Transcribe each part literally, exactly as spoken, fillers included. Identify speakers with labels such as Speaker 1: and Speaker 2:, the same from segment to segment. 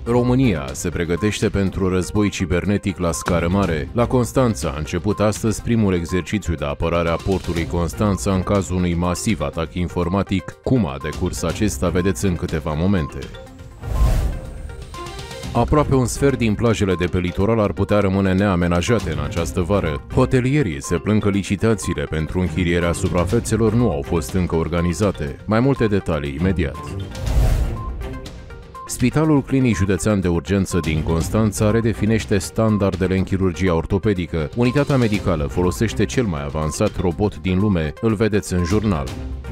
Speaker 1: România se pregătește pentru război cibernetic la scară mare. La Constanța a început astăzi primul exercițiu de apărare a portului Constanța în cazul unui masiv atac informatic. Cum a decurs acesta, vedeți în câteva momente. Aproape un sfert din plajele de pe litoral ar putea rămâne neamenajate în această vară. Hotelierii se plâng că licitațiile pentru închirierea suprafețelor nu au fost încă organizate. Mai multe detalii imediat. Spitalul Clinic Județean de Urgență din Constanța redefinește standardele în chirurgia ortopedică. Unitatea medicală folosește cel mai avansat robot din lume, îl vedeți în jurnal.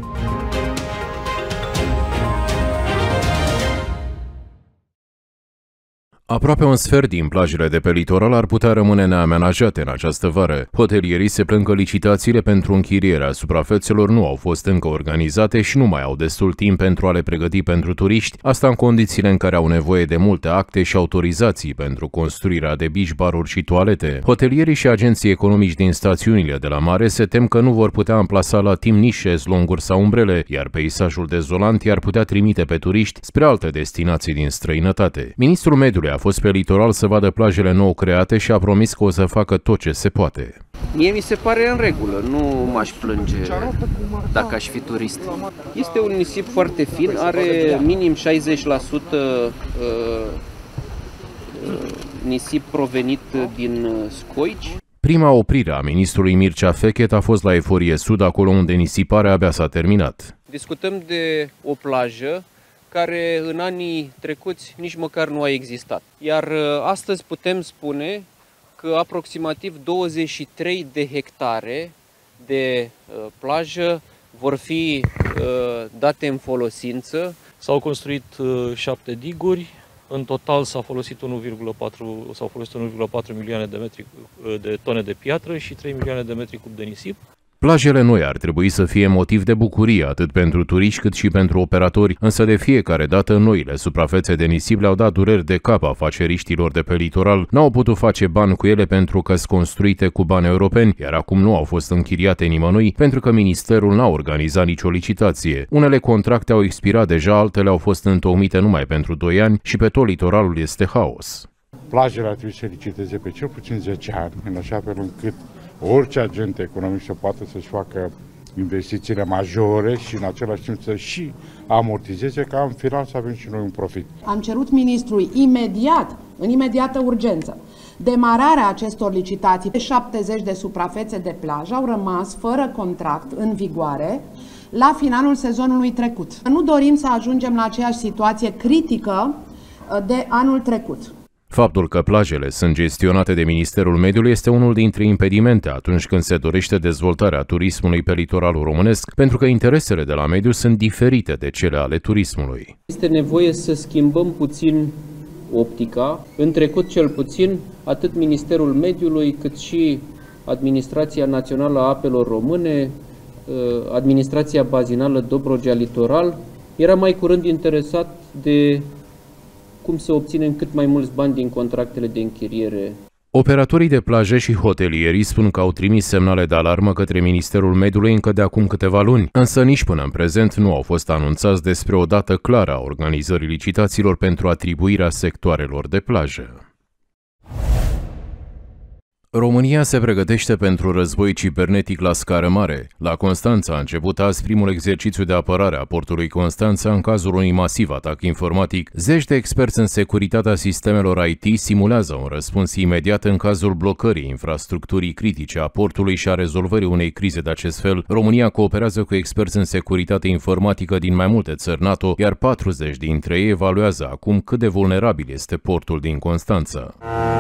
Speaker 1: Aproape un sfert din plajele de pe litoral ar putea rămâne neamenajate în această vară. Hotelierii se plâng că licitațiile pentru închirierea suprafețelor nu au fost încă organizate și nu mai au destul timp pentru a le pregăti pentru turiști, asta în condițiile în care au nevoie de multe acte și autorizații pentru construirea de beach bar-uri și toalete. Hotelierii și agenții economici din stațiunile de la mare se tem că nu vor putea amplasa la timp nici șezlonguri sau umbrele, iar peisajul dezolant i-ar putea trimite pe turiști spre alte destinații din străinătate. Ministrul Mediului a fost pe litoral să vadă plajele nou create și a promis că o să facă tot ce se poate.
Speaker 2: Mie mi se pare în regulă, nu m-aș plânge dacă aș fi turist. Este un nisip foarte fin, are minim șaizeci la sută nisip provenit din scoici.
Speaker 1: Prima oprire a ministrului Mircea Fechet a fost la Eforie Sud, acolo unde nisiparea abia s-a terminat.
Speaker 2: Discutăm de o plajă care în anii trecuți nici măcar nu a existat. Iar astăzi putem spune că aproximativ douăzeci și trei de hectare de plajă vor fi date în folosință.
Speaker 3: S-au construit șapte diguri, în total s-a folosit unu virgulă patru, s-au folosit unu virgulă patru milioane de metri de tone de piatră și trei milioane de metri cub de nisip.
Speaker 1: Plajele noi ar trebui să fie motiv de bucurie atât pentru turiști cât și pentru operatori, însă de fiecare dată noile suprafețe de nisip le-au dat dureri de cap afaceriștilor de pe litoral. N-au putut face bani cu ele pentru că sunt construite cu bani europeni, iar acum nu au fost închiriate nimănui pentru că ministerul n-a organizat nicio licitație. Unele contracte au expirat deja, altele au fost întocmite numai pentru doi ani și pe tot litoralul este haos.
Speaker 4: Plajele ar trebui să liciteze pe cel puțin zece ani, în așa fel încât orice agent economic să poată să-și facă investițiile majore și în același timp să și amortizeze, ca în final să avem și noi un profit.
Speaker 5: Am cerut ministrului imediat, în imediată urgență, demararea acestor licitații. șaptezeci de suprafețe de plajă au rămas fără contract în vigoare la finalul sezonului trecut. Nu dorim să ajungem la aceeași situație critică de anul trecut.
Speaker 1: Faptul că plajele sunt gestionate de Ministerul Mediului este unul dintre impedimente atunci când se dorește dezvoltarea turismului pe litoralul românesc, pentru că interesele de la mediu sunt diferite de cele ale turismului.
Speaker 2: Este nevoie să schimbăm puțin optica. În trecut, cel puțin, atât Ministerul Mediului cât și Administrația Națională a Apelor Române, Administrația Bazinală Dobrogea Litoral, era mai curând interesat de cum să obținem cât mai mulți bani din contractele de închiriere.
Speaker 1: Operatorii de plaje și hotelierii spun că au trimis semnale de alarmă către Ministerul Mediului încă de acum câteva luni, însă nici până în prezent nu au fost anunțați despre o dată clară a organizării licitațiilor pentru atribuirea sectoarelor de plajă. România se pregătește pentru război cibernetic la scară mare. La Constanța a început azi primul exercițiu de apărare a portului Constanța în cazul unui masiv atac informatic. Zeci de experți în securitatea sistemelor I T simulează un răspuns imediat în cazul blocării infrastructurii critice a portului și a rezolvării unei crize de acest fel. România cooperează cu experți în securitate informatică din mai multe țări NATO, iar patruzeci dintre ei evaluează acum cât de vulnerabil este portul din Constanța.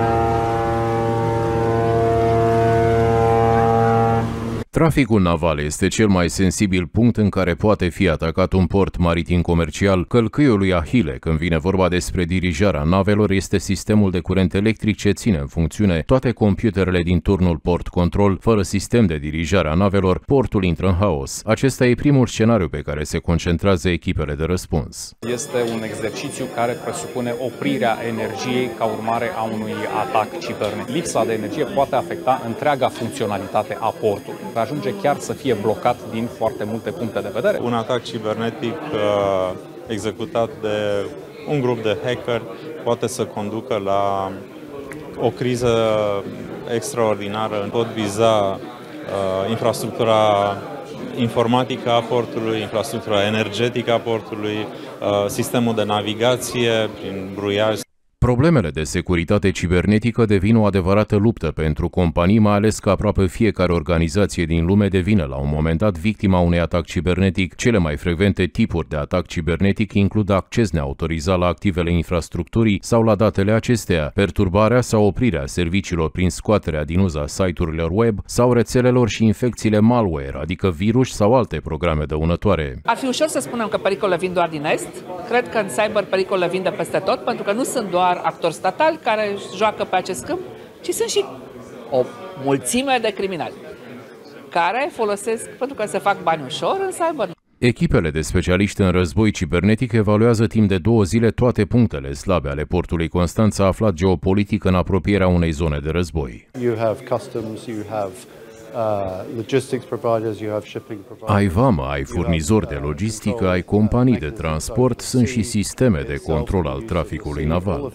Speaker 1: Traficul naval este cel mai sensibil punct în care poate fi atacat un port maritim comercial. Călcâiul lui Ahile, când vine vorba despre dirijarea navelor, este sistemul de curent electric ce ține în funcțiune toate computerele din turnul port control. Fără sistem de dirijare a navelor, portul intră în haos. Acesta e primul scenariu pe care se concentrează echipele de răspuns.
Speaker 6: Este un exercițiu care presupune oprirea energiei ca urmare a unui atac cibernetic. Lipsa de energie poate afecta întreaga funcționalitate a portului. Ajunge chiar să fie blocat din foarte multe puncte de vedere.
Speaker 7: Un atac cibernetic uh, executat de un grup de hacker poate să conducă la o criză extraordinară. Pot viza uh, infrastructura informatică a portului, infrastructura energetică a portului, uh, sistemul de navigație prin bruiaj.
Speaker 1: Problemele de securitate cibernetică devin o adevărată luptă pentru companii, mai ales că aproape fiecare organizație din lume devine la un moment dat victima unui atac cibernetic. Cele mai frecvente tipuri de atac cibernetic includ acces neautorizat la activele infrastructurii sau la datele acesteia, perturbarea sau oprirea serviciilor prin scoaterea din uz a site-urilor web sau rețelelor și infecțiile malware, adică virus sau alte programe dăunătoare.
Speaker 8: Ar fi ușor să spunem că pericolele vin doar din Est. Cred că în cyber pericolele vin de peste tot, pentru că nu sunt doar actori statali care joacă pe acest câmp, ci sunt și o mulțime de criminali care folosesc pentru că se fac bani ușor în cyber.
Speaker 1: Echipele de specialiști în război cibernetic evaluează timp de două zile toate punctele slabe ale portului Constanța, aflat geopolitic în apropierea unei zone de război.
Speaker 9: You have customs, you have Uh, logistics providers, you have shipping providers.
Speaker 1: Ai vamă, ai furnizori de logistică, ai companii de transport, sunt și sisteme de control al traficului naval.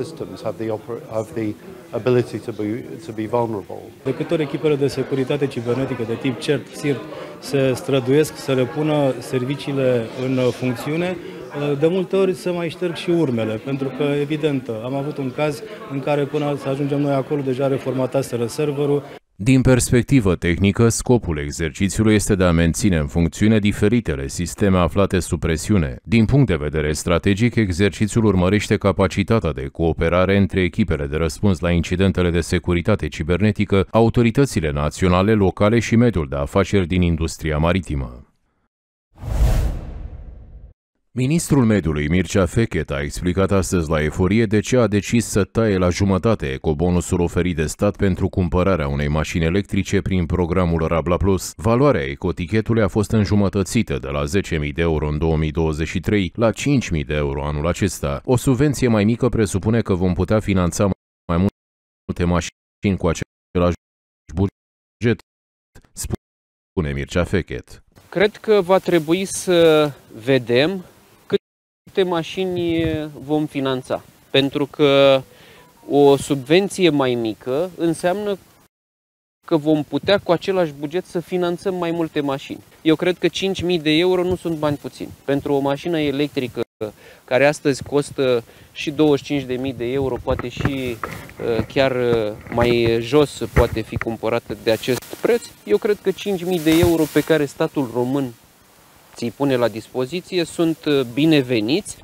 Speaker 10: De câte ori echipele de securitate cibernetică de tip CERT, SIRT se străduiesc să repună serviciile în funcțiune, de multe ori se mai șterg și urmele, pentru că, evident, am avut un caz în care până să ajungem noi acolo deja reformataseră serverul.
Speaker 1: Din perspectivă tehnică, scopul exercițiului este de a menține în funcțiune diferitele sisteme aflate sub presiune. Din punct de vedere strategic, exercițiul urmărește capacitatea de cooperare între echipele de răspuns la incidentele de securitate cibernetică, autoritățile naționale, locale și mediul de afaceri din industria maritimă. Ministrul Mediului Mircea Fechet a explicat astăzi la Eforie de ce a decis să taie la jumătate ecobonusul oferit de stat pentru cumpărarea unei mașini electrice prin programul Rabla Plus. Valoarea ecotichetului a fost înjumătățită de la zece mii de euro în două mii douăzeci și trei la cinci mii de euro anul acesta. O subvenție mai mică presupune că vom putea finanța mai multe mașini cu același buget, spune Mircea Fechet.
Speaker 2: Cred că va trebui să vedem câte mașini vom finanța, pentru că o subvenție mai mică înseamnă că vom putea cu același buget să finanțăm mai multe mașini. Eu cred că cinci mii de euro nu sunt bani puțini. Pentru o mașină electrică care astăzi costă și douăzeci și cinci de mii de euro, poate și chiar mai jos poate fi cumpărată de acest preț, eu cred că cinci mii de euro pe care statul român ți-i pune la dispoziție sunt bineveniți.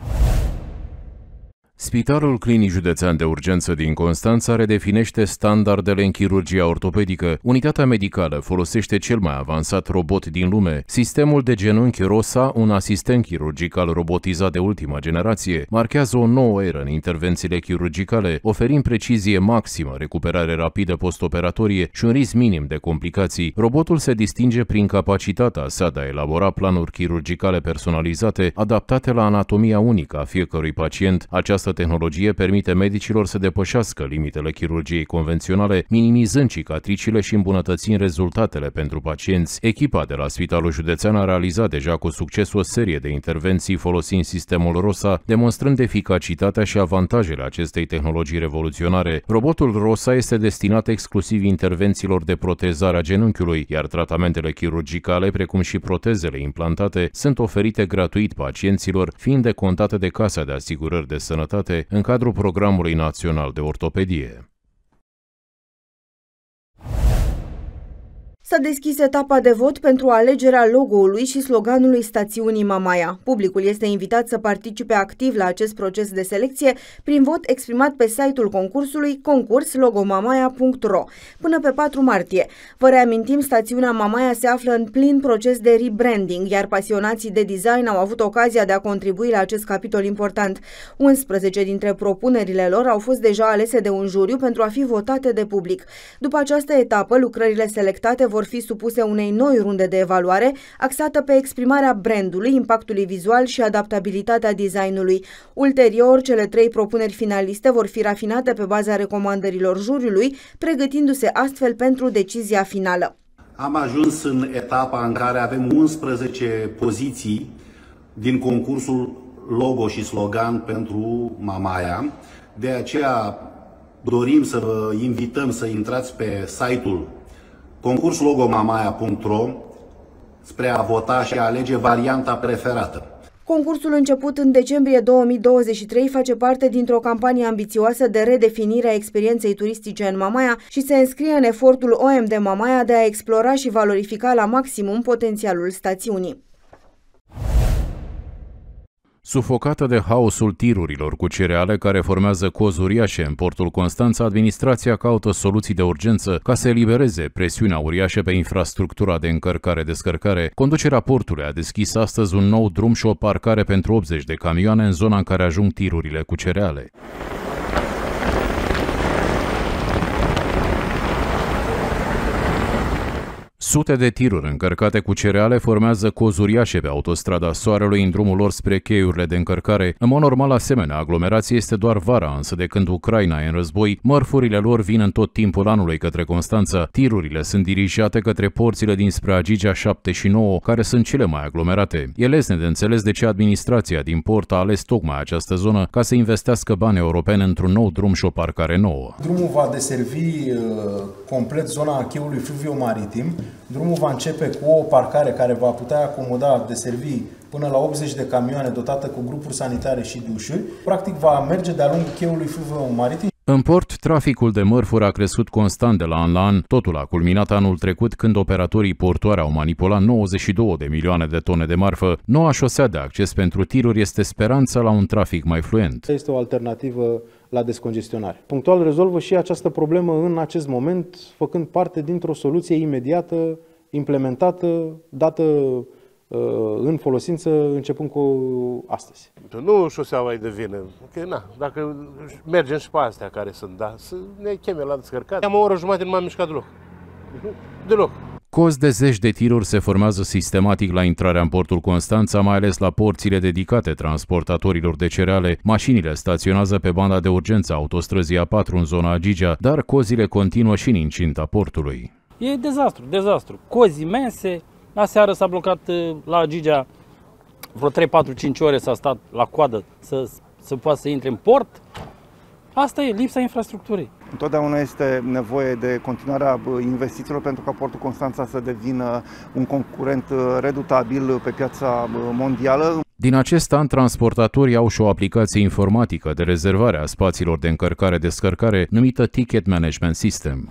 Speaker 1: Spitalul Clinic Județean de Urgență din Constanța redefinește standardele în chirurgia ortopedică. Unitatea medicală folosește cel mai avansat robot din lume. Sistemul de genunchi ROSA, un asistent chirurgical robotizat de ultima generație, marchează o nouă eră în intervențiile chirurgicale, oferind precizie maximă, recuperare rapidă postoperatorie și un risc minim de complicații. Robotul se distinge prin capacitatea sa de a elabora planuri chirurgicale personalizate, adaptate la anatomia unică a fiecărui pacient. Această tehnologie permite medicilor să depășească limitele chirurgiei convenționale, minimizând cicatricile și îmbunătățind rezultatele pentru pacienți. Echipa de la Spitalul Județean a realizat deja cu succes o serie de intervenții folosind sistemul ROSA, demonstrând eficacitatea și avantajele acestei tehnologii revoluționare. Robotul ROSA este destinat exclusiv intervențiilor de protezare a genunchiului, iar tratamentele chirurgicale, precum și protezele implantate, sunt oferite gratuit pacienților, fiind decontate de Casa de Asigurări de Sănătate în cadrul Programului Național de Ortopedie.
Speaker 11: S-a deschis etapa de vot pentru alegerea logo-ului și sloganului stațiunii Mamaia. Publicul este invitat să participe activ la acest proces de selecție prin vot exprimat pe site-ul concursului concurs logomamaia punct ro până pe patru martie. Vă reamintim, stațiunea Mamaia se află în plin proces de rebranding, iar pasionații de design au avut ocazia de a contribui la acest capitol important. unsprezece dintre propunerile lor au fost deja alese de un juriu pentru a fi votate de public. După această etapă, lucrările selectate vor vor fi supuse unei noi runde de evaluare, axată pe exprimarea brandului, impactului vizual și adaptabilitatea designului. Ulterior, cele trei propuneri finaliste vor fi rafinate pe baza recomandărilor juriului, pregătindu-se astfel pentru decizia finală.
Speaker 12: Am ajuns în etapa în care avem unsprezece poziții din concursul logo și slogan pentru Mamaia. De aceea dorim să vă invităm să intrați pe site-ul concurs logo mamaia punct ro spre a vota și a alege varianta preferată.
Speaker 11: Concursul început în decembrie două mii douăzeci și trei face parte dintr-o campanie ambițioasă de redefinire a experienței turistice în Mamaia și se înscrie în efortul O M de Mamaia de a explora și valorifica la maximum potențialul stațiunii.
Speaker 1: Sufocată de haosul tirurilor cu cereale care formează cozi uriașe în portul Constanța, administrația caută soluții de urgență ca să elibereze presiunea uriașă pe infrastructura de încărcare-descărcare. Conducerea portului a deschis astăzi un nou drum și o parcare pentru optzeci de camioane în zona în care ajung tirurile cu cereale. Sute de tiruri încărcate cu cereale formează cozi uriașe pe autostrada Soarelui în drumul lor spre cheiurile de încărcare. În mod normal, asemenea aglomerație este doar vara, însă de când Ucraina e în război, mărfurile lor vin în tot timpul anului către Constanța. Tirurile sunt dirijate către porțile dinspre Agigea șapte și nouă, care sunt cele mai aglomerate. E lesne de înțeles de ce administrația din port a ales tocmai această zonă ca să investească bani europeni într-un nou drum și o parcare nouă.
Speaker 13: Drumul va deservi uh, complet zona cheiului fluvio-maritim. Drumul va începe cu o parcare care va putea acomoda, deservi până la optzeci de camioane dotată cu grupuri sanitare și dușuri. Practic va merge de-a lungul cheiului fluvio-maritim.
Speaker 1: În port, traficul de mărfuri a crescut constant de la an la an. Totul a culminat anul trecut când operatorii portuari au manipulat nouăzeci și două de milioane de tone de marfă. Noua șosea de acces pentru tiruri este speranța la un trafic mai fluent.
Speaker 13: Este o alternativă la descongestionare. Punctual rezolvă și această problemă în acest moment, făcând parte dintr-o soluție imediată, implementată, dată în folosință începând cu astăzi.
Speaker 14: Nu șoseaua e de vină. Okay, na, dacă mergem și pe astea care sunt, da, să ne cheme la descărcat. Am o oră jumătate, nu m-am mișcat deloc. Deloc.
Speaker 1: Cozi de zeci de tiruri se formează sistematic la intrarea în portul Constanța, mai ales la porțile dedicate transportatorilor de cereale. Mașinile staționează pe banda de urgență a autostrăzii A patru în zona Agigea, dar cozile continuă și în incinta portului.
Speaker 15: E dezastru, dezastru. Cozi imense. Aseară s-a blocat la Agigea vreo trei, patru, cinci ore, s-a stat la coadă să, să poată să intre în port. Asta e lipsa infrastructurii.
Speaker 16: Întotdeauna este nevoie de continuarea investițiilor pentru ca portul Constanța să devină un concurent redutabil pe piața mondială.
Speaker 1: Din acest an, transportatorii au și o aplicație informatică de rezervare a spațiilor de încărcare-descărcare numită Ticket Management System.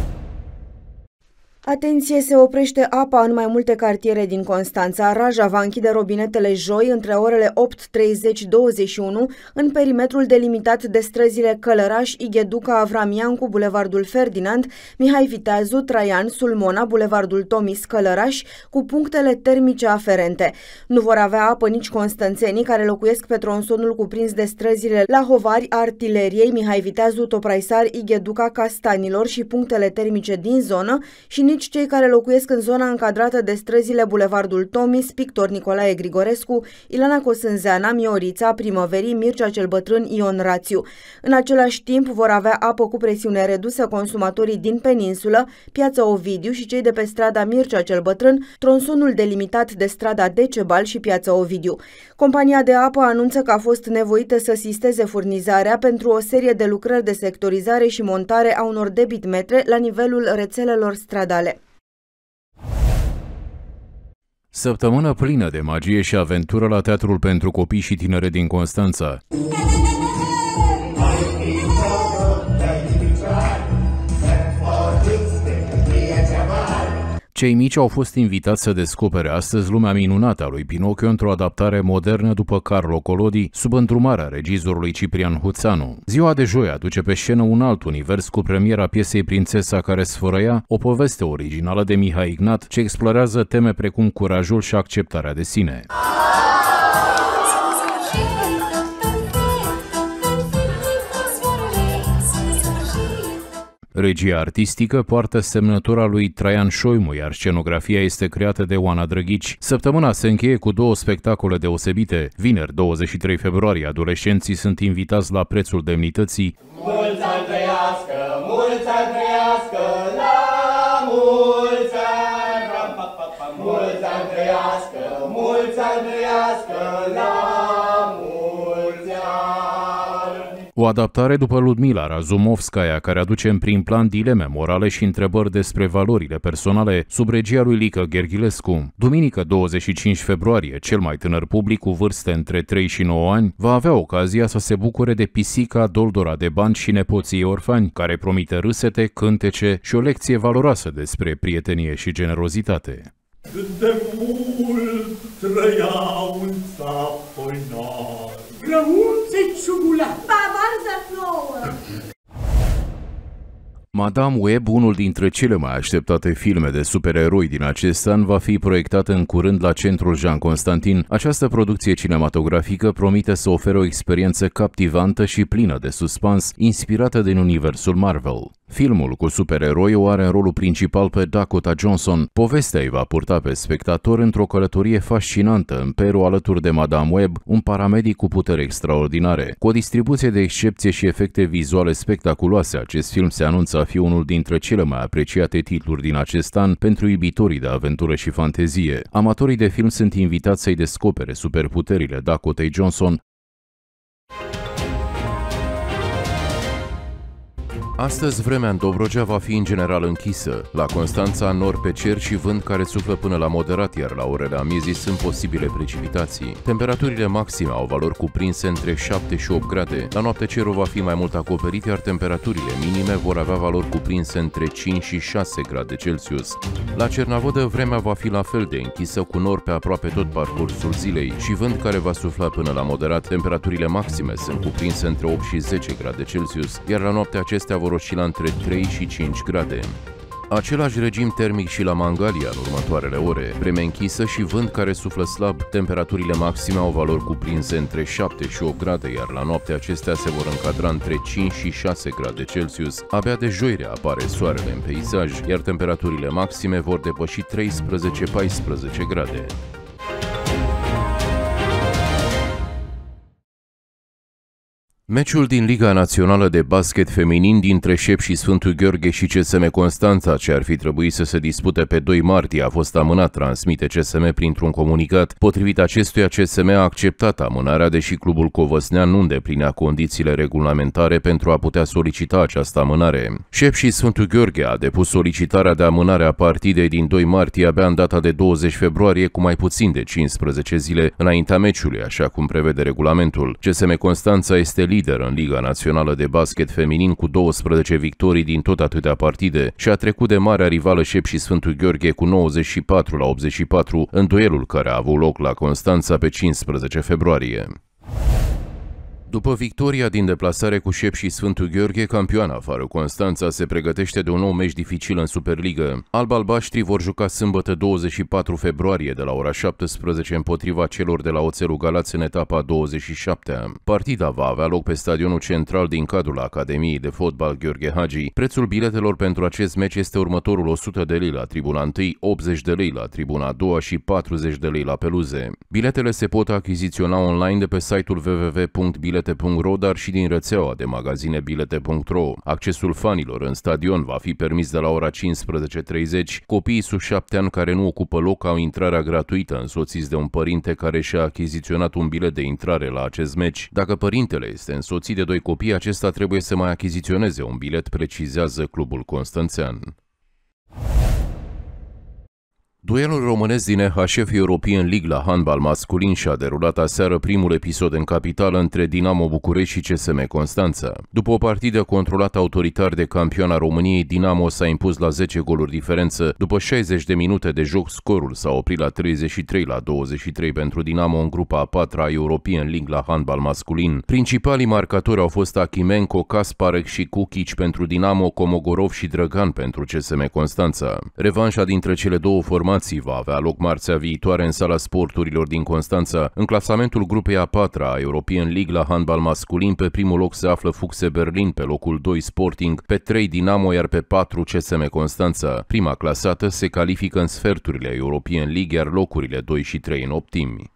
Speaker 11: Atenție, se oprește apa în mai multe cartiere din Constanța. Raja va închide robinetele joi între orele opt treizeci - douăzeci și unu în perimetrul delimitat de străzile Călăraș, Igheduca, Avramiancu, Bulevardul Ferdinand, Mihai Viteazu, Traian, Sulmona, Bulevardul Tomis, Călăraș, cu punctele termice aferente. Nu vor avea apă nici constanțenii care locuiesc pe tronsonul cuprins de străzile Lahovari, Artileriei, Mihai Viteazu, Topraisar, Igheduca, Castanilor și punctele termice din zonă și nici cei care locuiesc în zona încadrată de străzile Bulevardul Tomis, Pictor Nicolae Grigorescu, Ilana Cosânzeana, Miorița, Primăverii, Mircea cel Bătrân, Ion Rațiu. În același timp vor avea apă cu presiune redusă consumatorii din peninsulă, Piața Ovidiu și cei de pe strada Mircea cel Bătrân, tronsonul delimitat de strada Decebal și Piața Ovidiu. Compania de apă anunță că a fost nevoită să sisteze furnizarea pentru o serie de lucrări de sectorizare și montare a unor debitmetre la nivelul rețelelor stradale.
Speaker 1: Săptămână plină de magie și aventură la Teatrul pentru Copii și Tinere din Constanța. Cei mici au fost invitați să descopere astăzi lumea minunată a lui Pinocchio într-o adaptare modernă după Carlo Collodi, sub îndrumarea regizorului Ciprian Huțanu. Ziua de joi aduce pe scenă un alt univers cu premiera piesei Prințesa care sfărăia, o poveste originală de Mihai Ignat ce explorează teme precum curajul și acceptarea de sine. Regia artistică poartă semnătura lui Traian Șoimu, iar scenografia este creată de Oana Drăghici. Săptămâna se încheie cu două spectacole deosebite. Vineri, douăzeci și trei februarie, adolescenții sunt invitați la Prețul Demnității.
Speaker 17: Mulți ani trăiască, mulți ani trăiască, la mulți ani, mulți ani trăiască, mulți ani trăiască, la mulți ani.
Speaker 1: O adaptare după Ludmila Razumovskaya, care aduce în prim plan dileme morale și întrebări despre valorile personale, sub regia lui Lică Gherghilescu. Duminică douăzeci și cinci februarie, cel mai tânăr public cu vârste între trei și nouă ani va avea ocazia să se bucure de pisica Doldora de bani și nepoții orfani, care promite râsete, cântece și o lecție valoroasă despre prietenie și generozitate.
Speaker 17: Cât de mult trăia un țapănar, grăunțe ciugulat, bavarza nouă.
Speaker 1: Madame Web, unul dintre cele mai așteptate filme de supereroi din acest an, va fi proiectat în curând la Centrul Jean Constantin. Această producție cinematografică promite să ofere o experiență captivantă și plină de suspans, inspirată din universul Marvel. Filmul cu supereroi o are în rolul principal pe Dakota Johnson. Povestea îi va purta pe spectator într-o călătorie fascinantă în Peru alături de Madame Web, un paramedic cu puteri extraordinare. Cu o distribuție de excepție și efecte vizuale spectaculoase, acest film se anunță a fi unul dintre cele mai apreciate titluri din acest an pentru iubitorii de aventură și fantezie. Amatorii de film sunt invitați să-i descopere superputerile Dakotei Johnson. Astăzi, vremea în Dobrogea va fi în general închisă. La Constanța, nor pe cer și vânt care suflă până la moderat, iar la orele amiezii sunt posibile precipitații. Temperaturile maxime au valori cuprinse între șapte și opt grade. La noapte cerul va fi mai mult acoperit, iar temperaturile minime vor avea valori cuprinse între cinci și șase grade Celsius. La Cernavodă, vremea va fi la fel de închisă, cu nor pe aproape tot parcursul zilei și vânt care va sufla până la moderat. Temperaturile maxime sunt cuprinse între opt și zece grade Celsius, iar la noapte acestea vor oscila între trei și cinci grade. Același regim termic și la Mangalia în următoarele ore. Vreme închisă și vânt care suflă slab. Temperaturile maxime au valori cuprinse între șapte și opt grade, iar la noapte acestea se vor încadra între cinci și șase grade Celsius. Abia de joire apare soarele în peisaj, iar temperaturile maxime vor depăși treisprezece paisprezece grade. Meciul din Liga Națională de Basket Feminin dintre Șep și Sfântul Gheorghe și C S M Constanța, ce ar fi trebuit să se dispute pe doi martie, a fost amânat, transmite C S M printr-un comunicat. Potrivit acestuia, C S M a acceptat amânarea, deși clubul covăsnean nu îndeplinea condițiile regulamentare pentru a putea solicita această amânare. Șep și Sfântul Gheorghe a depus solicitarea de amânare a partidei din doi martie abia în data de douăzeci februarie, cu mai puțin de cincisprezece zile înaintea meciului, așa cum prevede regulamentul. C S M Constanța este lider în Liga Națională de Basket Feminin cu douăsprezece victorii din tot atâtea partide și a trecut de marea rivală Șep și Sfântul Gheorghe cu nouăzeci și patru la optzeci și patru în duelul care a avut loc la Constanța pe cincisprezece februarie. După victoria din deplasare cu Șep și Sfântul Gheorghe, campioana afară Constanța se pregătește de un nou meci dificil în Superligă. Alb-albaștrii vor juca sâmbătă douăzeci și patru februarie de la ora șaptesprezece împotriva celor de la Oțelul Galați în etapa douăzeci și șaptea. Partida va avea loc pe stadionul central din cadrul Academiei de Fotbal Gheorghe Hagi. Prețul biletelor pentru acest meci este următorul: o sută de lei la tribuna întâi, optzeci de lei la tribuna a doua și patruzeci de lei la peluze. Biletele se pot achiziționa online de pe site-ul w w w punct bilete punct ro, dar și din rețeaua de magazine bilete punct ro. Accesul fanilor în stadion va fi permis de la ora cincisprezece treizeci. Copiii sub șapte ani care nu ocupă loc au intrarea gratuită, însoțiți de un părinte care și-a achiziționat un bilet de intrare la acest meci. Dacă părintele este însoțit de doi copii, acesta trebuie să mai achiziționeze un bilet, precizează clubul constanțean. Duelul românesc din E H F European League la handbal masculin și-a derulat aseară primul episod în capitală între Dinamo București și C S M Constanța. După o partidă controlată autoritar de campioana României, Dinamo s-a impus la zece goluri diferență. După șaizeci de minute de joc, scorul s-a oprit la treizeci și trei la douăzeci și trei pentru Dinamo în grupa a patra a European League la handbal masculin. Principalii marcatori au fost Achimenko, Kasparek și Kukic pentru Dinamo, Komogorov și Drăgan pentru C S M Constanța. Revanșa dintre cele două formații va avea loc marțea viitoare în Sala Sporturilor din Constanța. În clasamentul grupei a patra a European League la handbal masculin, pe primul loc se află Fuchse Berlin, pe locul doi Sporting, pe trei Dinamo, iar pe patru C S M Constanța. Prima clasată se califică în sferturile European League, iar locurile doi și trei în optimi.